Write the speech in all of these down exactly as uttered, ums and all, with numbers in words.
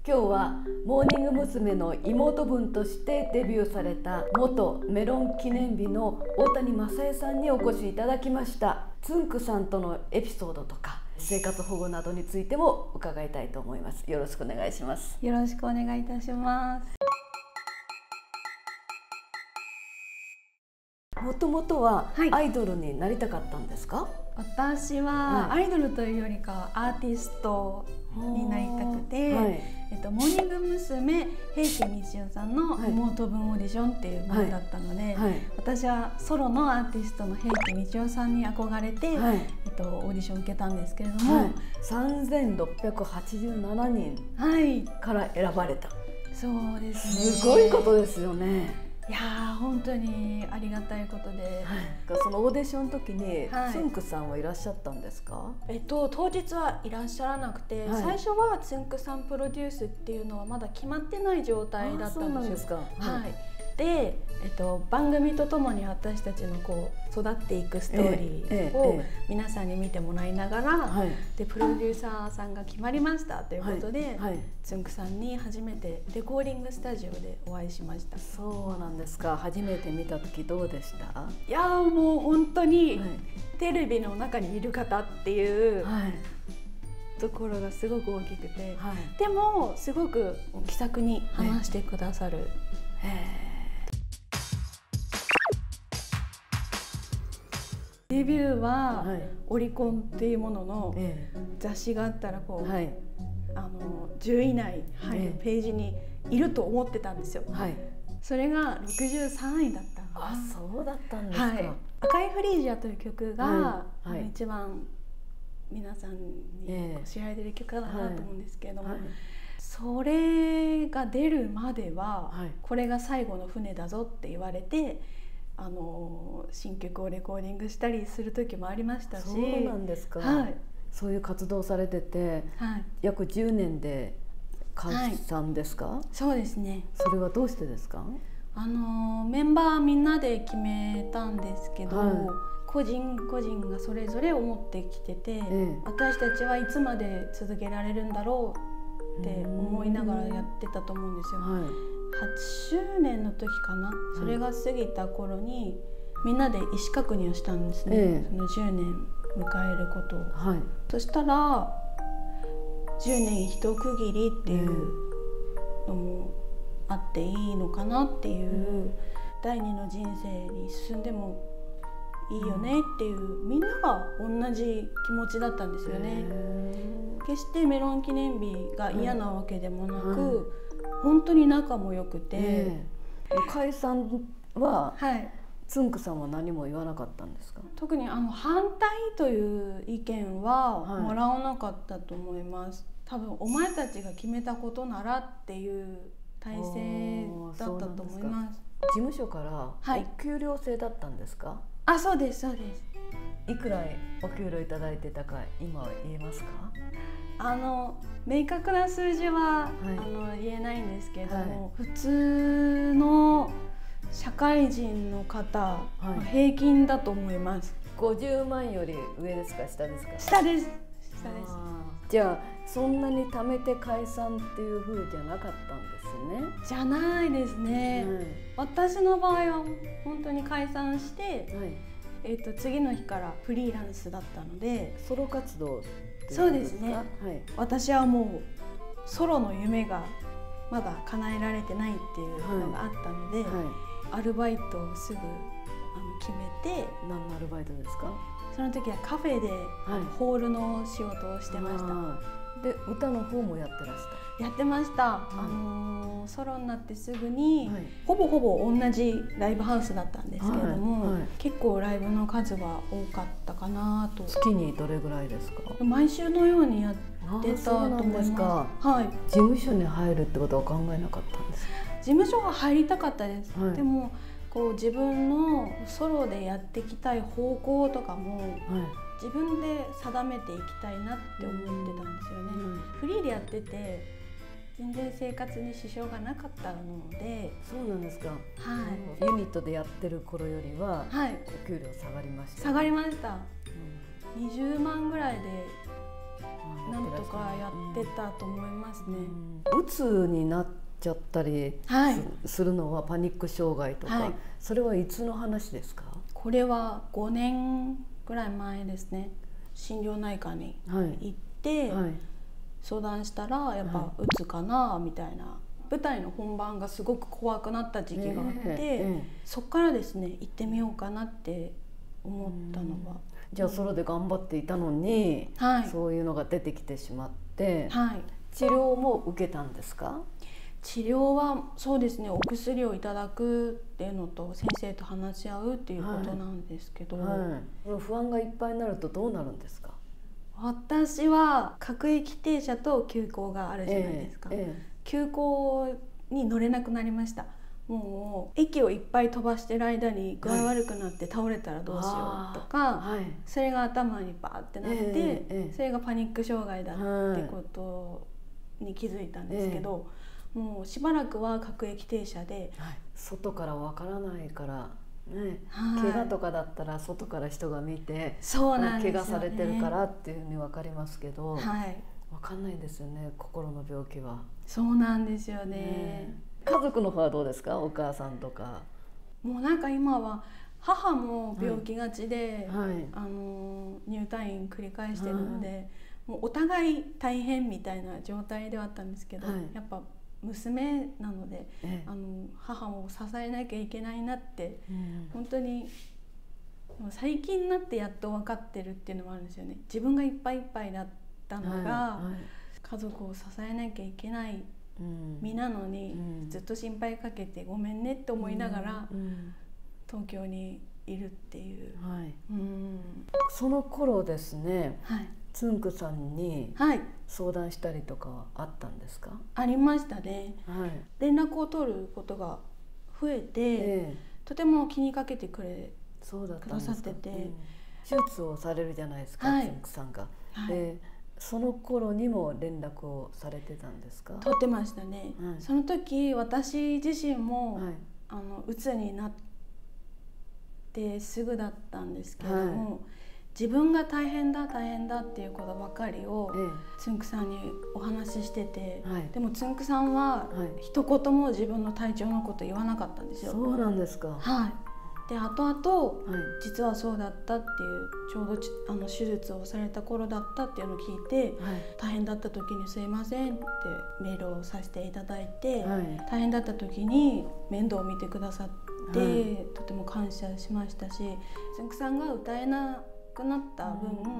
今日はモーニング娘。の妹分としてデビューされた元メロン記念日の大谷正恵さんにお越しいただきました。つんくさんとのエピソードとか生活保護などについても伺いたいと思います。よろしくお願いします。 よろしくお願いいたします。 もともとはアイドルになりたかったんですか？はい、 私はアイドルというよりかはアーティストになりたくて、はい、えっと、モーニング娘。平家道代さんの妹分オーディションっていうものだったので、はいはい、私はソロのアーティストの平家道代さんに憧れて、はい、えっと、オーディションを受けたんですけれども、はい、 さんぜんろっぴゃくはちじゅうななにんから選ばれた、はい、 そうですね。 すごいことですよね。 いやー、本当にありがたいことで、 はい、そのオーディションの時に、はい、つんくさんはいらっしゃったんですか？ えっと、当日はいらっしゃらなくて、はい、最初はつんくさんプロデュースっていうのはまだ決まってない状態だったんですよ。はい、で、えっと、番組とともに私たちのこう育っていくストーリーを皆さんに見てもらいながら、はい、でプロデューサーさんが決まりましたということで、はいはい、つんくさんに初めてレコーディングスタジオでお会いしました。 そうなんですか。初めて見た時どうでした？ いやー、もう本当にテレビの中にいる方っていう、はい、ところがすごく大きくて、はい、でもすごく気さくに話してくださる。へー。デビューはオリコンっていうものの雑誌があったらこう、はい、あのじゅうい以内入るページにいると思ってたんですよ。はい、それがろくじゅうさんいだったの。 あ、そうだったんですか。はい、 赤いフリージアという曲が、はいはい、一番皆さんに知られてる曲だなと思うんですけれども、はいはい、それが出るまでは、はい、これが最後の船だぞって言われて、あの新曲をレコーディングしたりする時もありましたし。 そうなんですか。はい、そういう活動されてて、はい、約じゅうねんで解散ですか？はい、 そうですね。 それはどうしてですか？ あのメンバーみんなで決めたんですけど、はい、個人個人がそれぞれ思ってきてて、ええ、私たちはいつまで続けられるんだろうって思いながらやってたと思うんですよ。はい、はちしゅうねんの時かな、それが過ぎた頃にみんなで意思確認をしたんですね、ええ、そのじゅうねん迎えることを。はい、そしたらじゅうねん一区切りっていうのもあっていいのかなっていう、うん、第二の人生に進んでもいいよねっていう、みんなが同じ気持ちだったんですよね。決してメロン記念日が嫌なわけでもなく、はいはい、本当に仲も良くて、えー、解散は、はい、つんくさんは何も言わなかったんですか？ 特にあの反対という意見はもらわなかったと思います。はい、多分お前たちが決めたことならっていう体制だったと思います。 事務所からお給料制だったんですか？はい、 あ、そうですそうです。 いくらお給料いただいてたか今は言えますか？ あの明確な数字は、はい、あの言えないんですけれども、はい、普通の社会人の方、はい、平均だと思います。 ごじゅうまんより上ですか下ですか？ 下です。下です。 じゃあそんなに貯めて解散っていう風じゃなかったんですね。 じゃないですね。はい、私の場合は本当に解散して、はい、えーと次の日からフリーランスだったので。 ソロ活動。 そうですね。はい、私はもうソロの夢がまだ叶えられてないっていうのがあったので、はいはい、アルバイトをすぐあの決めて。 何のアルバイトですか？ その時はカフェで、はい、ホールの仕事をしてました。 で歌の方もやってらした？ やってました。はい、あのー、ソロになってすぐに、はい、ほぼほぼ同じライブハウスだったんですけれども、はいはい、結構ライブの数は多かったかなと。 月にどれぐらいですか？ 毎週のようにやってたと思います。はい、 事務所に入るってことは考えなかったんですか？ 事務所が入りたかったです。はい、でもこう自分のソロでやっていきたい方向とかも、はい、自分で定めていきたいなって思ってたんですよね。うん、フリーでやってて全然生活に支障がなかったので。 そうなんですか。はい、ユニットでやってる頃よりは、はい、お給料下がりました、ね。 下がりました。うん、にじゅうまんぐらいでなんとかやってたと思いますね。 うつになっちゃったり す,、はい、するのはパニック障害とか、はい、それはいつの話ですか？ これはごねんぐらい前ですね。心療内科に行って、はいはい、相談したらやっぱうつかなみたいな、舞台の本番がすごく怖くなった時期があって、えーえー、そっからですね行ってみようかなって思ったのは。 じゃあソロで頑張っていたのに、はい、そういうのが出てきてしまって、はい、治療も受けたんですか？ 治療はそうですね、お薬をいただくっていうのと先生と話し合うっていうことなんですけど、はいはい、 不安がいっぱいになるとどうなるんですか？ 私は各駅停車と急行があるじゃないですか、えーえー、急行に乗れなくなりました。もう駅をいっぱい飛ばしてる間に具合悪くなって倒れたらどうしようとか、はい、それが頭にバーってなって、えーえー、それがパニック障害だってことに気づいたんですけど、えー、もうしばらくは各駅停車で、 はい、外からわからないからね、はい、怪我とかだったら外から人が見て、そうなんですよね、怪我されてるからっていうふうに分かりますけど、はい、分かんないんですよね、心の病気は。 そうなんですよね。 ね、家族の方はどうですか？お母さんとか。 もうなんか今は母も病気がちで、はいはい、あの入退院繰り返してるので、はい、もうお互い大変みたいな状態ではあったんですけど、はい、やっぱ娘なので、ええ、あの母も支えなきゃいけないなって、うん、本当に最近になってやっと分かってるっていうのもあるんですよね。自分がいっぱいいっぱいだったのが、はいはい、家族を支えなきゃいけない身なのに、うん、ずっと心配かけてごめんねって思いながら、うんうん、東京にいるっていう、はい、うん、 その頃ですね、はい、つんくさんに相談したりとかはあったんですか？ ありましたね、はい、連絡を取ることが増えて、ええ、とても気にかけてくれくださってて、うん、 手術をされるじゃないですか、はい、つんくさんが、はい、でその頃にも連絡をされてたんですか？ 取ってましたね、はい、その時私自身も、はい、あのうつになってすぐだったんですけれども、はい、自分が大変だ大変だっていうことばかりを、ええ、つんくさんにお話ししてて、はい、でもつんくさんは一言も自分の体調のこと言わなかったんですよ。 そうなんですか。 はい。で後々、はい、実はそうだったっていうちょうどあの手術をされた頃だったっていうのを聞いて、はい、大変だった時にすいませんってメールをさせていただいて、はい、大変だった時に面倒を見てくださって、はい、とても感謝しましたし、つんくさんが歌えなくなった分、うんうん、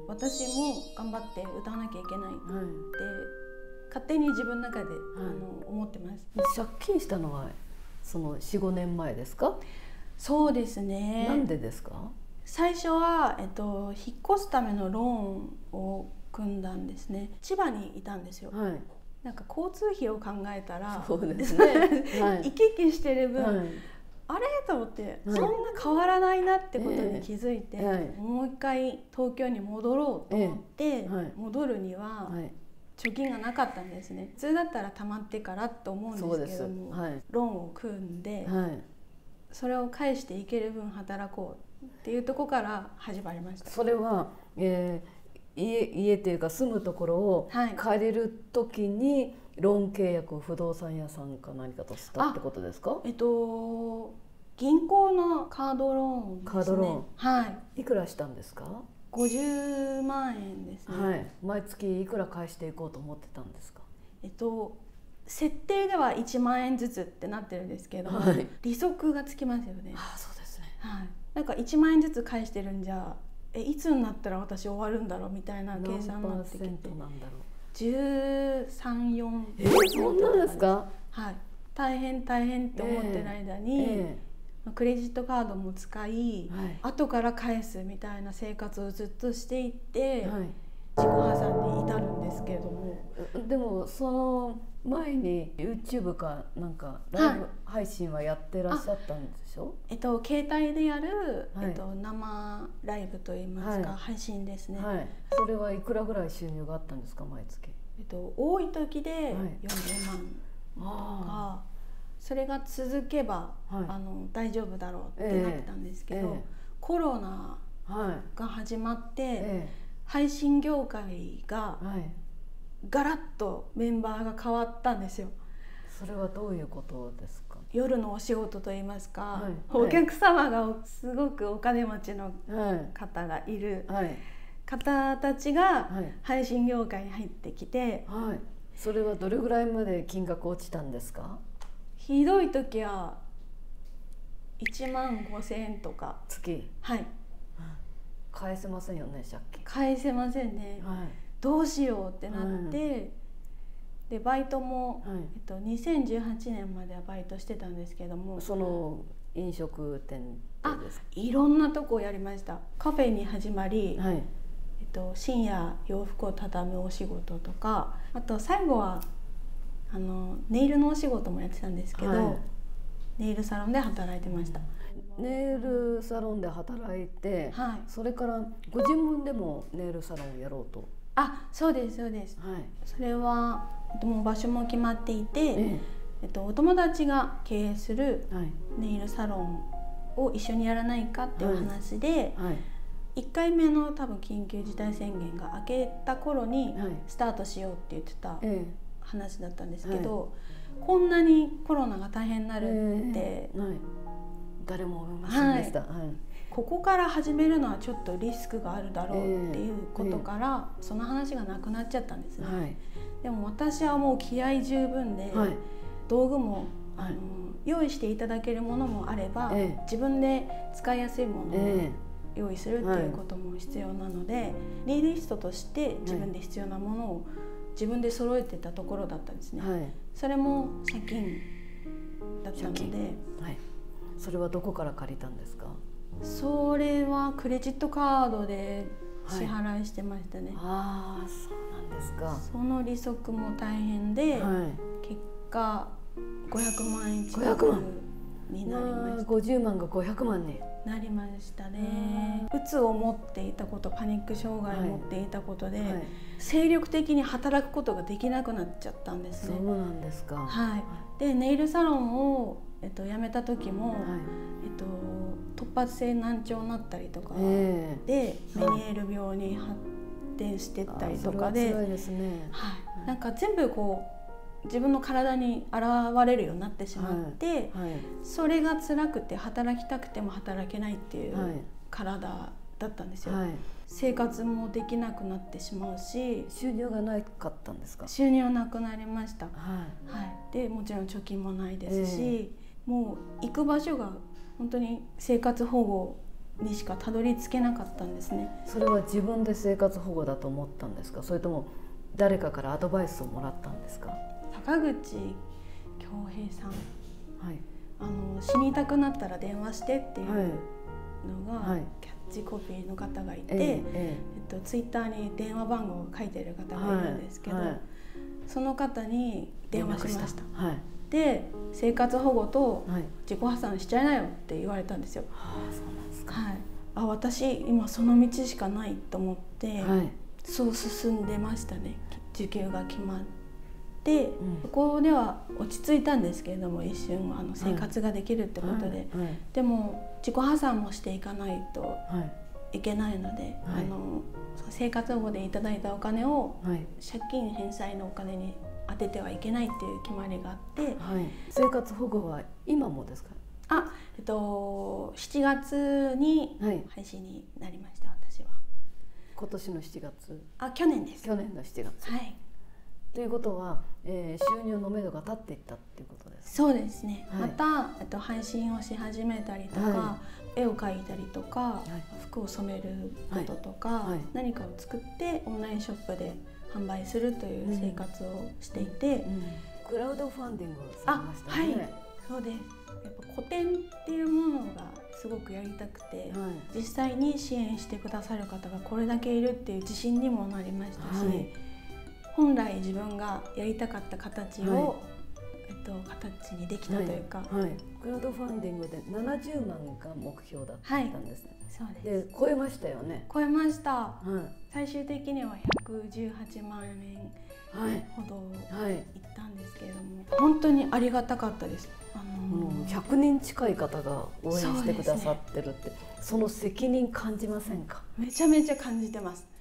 私も頑張って歌わなきゃいけないって、はい、勝手に自分の中で、はい、あの思ってます。 借金したのはその よん,ご 年前ですか？ そうですね。 なんでですか？ 最初は、えっと、引っ越すためのローンを組んだんですね。千葉にいたんですよ、はい、なんか交通費を考えたらそうですね、 はい、行き来してる分、はい、あれと思って、はい、そんな変わらないなってことに気づいて、えーはい、もう一回東京に戻ろうと思って、えーはい、戻るには、はい、貯金がなかったんですね。普通だったら貯まってからと思うんですけども、はい、ローンを組んで、はい、それを返していける分働こうっていうところから始まりました。 それは、えー、家, 家というか住むところを借りる時にローン契約を不動産屋さんか何かとしたってことですか？ えっと銀行のカードローンですね。カードローン、はい。 いくらしたんですか？ ごじゅうまんえんですね、はい、 毎月いくら返していこうと思ってたんですか？ えっと設定ではいちまんえんずつってなってるんですけど、はい、利息がつきますよね。 ああ、そうですね、 はい、なんかいちまんえんずつ返してるんじゃえいつになったら私終わるんだろうみたいな計算になってきて、 何パーセントなんだろう、 じゅうさん、よんえー、そんなですか？ はい、大変大変って思ってる間に、えーえー、クレジットカードも使い、はい、後から返すみたいな生活をずっとしていって、はい、自己破産に至るんですけれども、 でもその前に YouTube かなんかライブ配信はやってらっしゃったんでしょ？はい、 えっと、携帯でやる、はい、えっと、生ライブといいますか、はい、配信ですね、はい、 それはいくらぐらい収入があったんですか、毎月？ えっと、多い時でよんじゅうまんとか、それが続けば、はい、あの大丈夫だろうってなったんですけど、えーえー、コロナが始まって、えー配信業界がはいガラッとメンバーが変わったんですよ。 それはどういうことですか？ 夜のお仕事といいますか、 はい、 お客様がすごくお金持ちのはい方がいるはい方たちがはい配信業界に入ってきて、 はい、それはどれぐらいまで金額落ちたんですか？ ひどい時はいちまんごせんえんとか。 月はい返せませんよね、借金。 返せませんね、 はいどうしようってなって、はい、でバイトも、はい、えっと、にせんじゅうはちねんまではバイトしてたんですけども、 その飲食店ですか？ いろんなとこをやりました。カフェに始まり、 はい、 えっと、深夜洋服を畳むお仕事とか、あと最後はあのネイルのお仕事もやってたんですけど、はい、ネイルサロンで働いてました。 ネイルサロンで働いて、はい、それからご自分でもネイルサロンをやろうと。 あ、そうですそうです、はい、それはもう場所も決まっていて、えええっと、お友達が経営するネイルサロンを一緒にやらないかっていう話で、はいはい、いっかいめの多分緊急事態宣言が明けた頃にスタートしようって言ってた話だったんですけど、はい、こんなにコロナが大変になるって、えーはい、 誰も思いませんでした、はいはい、 ここから始めるのはちょっとリスクがあるだろうっていうことから、えーえー、その話がなくなっちゃったんですね、はい、でも私はもう気合十分で、はい、道具もあの、はい、用意していただけるものもあれば、えー、自分で使いやすいものを用意するっていうことも必要なので、はい、ネイリストとして自分で必要なものを自分で揃えてたところだったんですね、はい、それも借金だったので、 はい、それはどこから借りたんですか？ それはクレジットカードで支払いしてましたね、はい、 ああ、そうなんですか。 その利息も大変で、はい、結果ごひゃくまんえん近くになりました。 ごじゅうまんがごひゃくまんになりましたね。うつを持っていたこと、パニック障害を持っていたことで、はいはい、精力的に働くことができなくなっちゃったんですね。 そうなんですか。 はい、でネイルサロンを、えっと、辞めた時も、はい、えっと、突発性難聴になったりとかで、えー、メニエール病に発展してったりとかで、 辛いですね。 はい、なんか全部こう自分の体に現れるようになってしまって、はいはい、それが辛くて働きたくても働けないっていう体だったんですよ、はい、生活もできなくなってしまうし。 収入がなかったんですか？ 収入なくなりました、はいはい、でもちろん貯金もないですし、えー、もう行く場所が本当に生活保護にしかたどり着けなかったんですね。 それは自分で生活保護だと思ったんですか？それとも誰かからアドバイスをもらったんですか？ 坂口恭平さん、はい、あの死にたくなったら電話してっていうのが、はい、キャッチコピーの方がいて、えーえーえっと、ツイッターに電話番号を書いてる方がいるんですけど、はいはい、その方に電話しました。はい、で生活保護と自己破産しちゃいなよって言われたんですよ。はあ、そうなんですか。はい、あ、私今その道しかないと思って、はい、そう進んでましたね。受給が決まってで、うん、そこでは落ち着いたんですけれども、一瞬あの生活ができるってことで、はいはいはい、でも自己破産もしていかないといけないので、はい、あの生活保護でいただいたお金を借金返済のお金に当ててはいけないっていう決まりがあって、はい、 生活保護は今もですか？ あ、えっと、しちがつに廃止になりました、はい、私は。 今年のしちがつ？ あ、去年です。 去年のしちがつ。はい。ということは、えー、収入のめどが立っていったっていうことですか？ そうですね、はい、また、えっと、配信をし始めたりとか、はい、絵を描いたりとか、はい、服を染めることとか、はいはい、何かを作ってオンラインショップで販売するという生活をしていて、うんうん、 クラウドファンディングをされましたね。 はい、そうです。やっぱ個展っていうものがすごくやりたくて、はい、実際に支援してくださる方がこれだけいるっていう自信にもなりましたし、はい、本来自分がやりたかった形を、はい、えっと、形にできたというか、はいはい、 クラウドファンディングでななじゅうまんが目標だったんですね。 はい、そうです。 で超えましたよね。 超えました、はい、最終的にはひゃくじゅうはちまんえんほどいったんですけれども、はい、本当にありがたかったです。あのー、 ひゃくにん近い方が応援してくださってるって、 そ,、ね、その責任感じませんか？ めちゃめちゃ感じてます。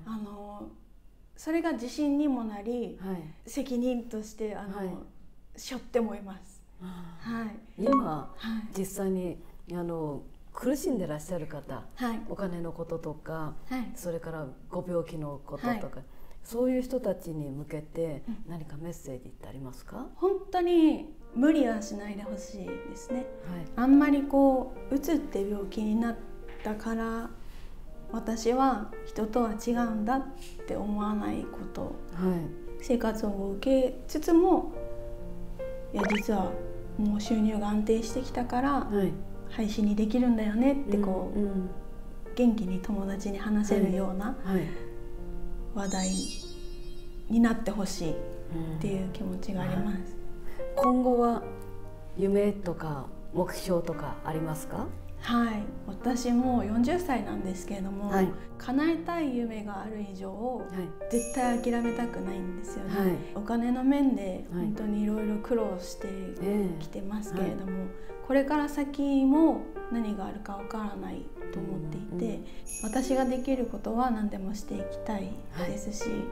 あのそれが自信にもなり、 はい、 責任としてあの、はい、背負ってもいます。 はい、今、はい、実際にあの苦しんでらっしゃる方、はい、お金のこととか、はい、それからご病気のこととか、はい、そういう人たちに向けて何かメッセージってありますか？ 本当に無理はしないでほしいですね、はい、あんまりこううつって病気になったから私は人とは違うんだって思わないこと、はい、生活を受けつつも、いや実はもう収入が安定してきたから、はい、配信にできるんだよねってこう、うんうん、元気に友達に話せるような話題になってほしいっていう気持ちがあります、はい、 今後は夢とか目標とかありますか？ はい、私もよんじゅっさいなんですけれども、はい、叶えたい夢がある以上、はい、絶対諦めたくないんですよね、はい、お金の面で本当にいろいろ苦労してきてますけれども、はい、これから先も何があるかわからないと思っていて、うんうん、私ができることは何でもしていきたいですし、はいはい、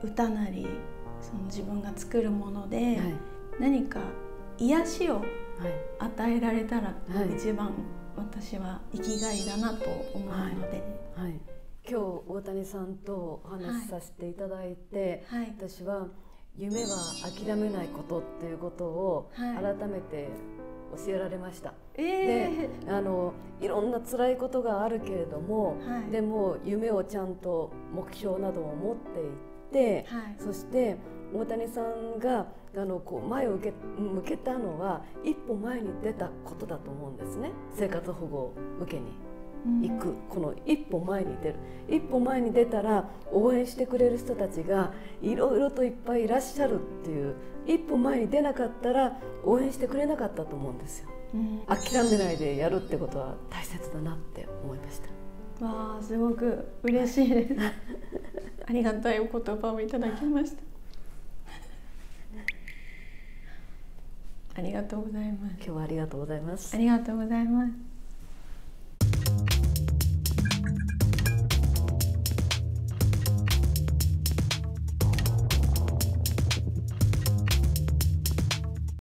歌なりその自分が作るもので、はい、何か癒しを与えられたら一番私は生きがいだなと思うので、はいはい、 今日大谷さんとお話しさせていただいて、はい、私は夢は諦めないことっていうことを改めて教えられました、はい、であのいろんな辛いことがあるけれども、はい、でも夢をちゃんと目標などを持っていって、はい、そして大谷さんがあのこう前を受け向けたのは一歩前に出たことだと思うんですね。生活保護を受けに行く、うん、この一歩前に出る一歩前に出たら応援してくれる人たちがいろいろといっぱいいらっしゃるっていう、一歩前に出なかったら応援してくれなかったと思うんですよ、うん、諦めないでやるってことは大切だなって思いました。 わあ、すごく嬉しいですありがたいお言葉をいただきましたありがとうございます。 今日はありがとうございます。 ありがとうございます。